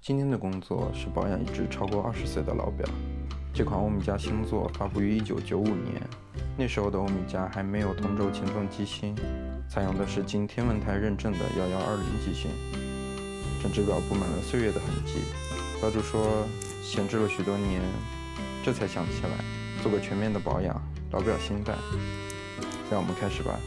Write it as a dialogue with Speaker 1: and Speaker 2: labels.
Speaker 1: 今天的工作是保养一只超过20岁的老表。这款欧米茄星座发布于1995年，那时候的欧米茄还没有同轴前纵机芯，采用的是经天文台认证的1120机芯。整只表布满了岁月的痕迹，表主说闲置了许多年，这才想起来做个全面的保养，老表新戴。让我们开始吧。